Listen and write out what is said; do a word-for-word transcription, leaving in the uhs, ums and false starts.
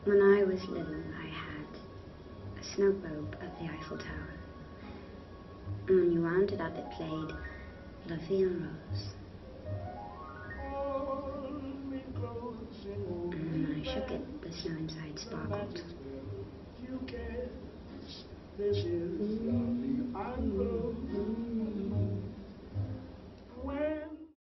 When I was little, I had a snow globe of the Eiffel Tower. And when you wound it up, it played La Vie en Rose. And when I shook it, the snow inside sparkled. This is La Vie en Rose.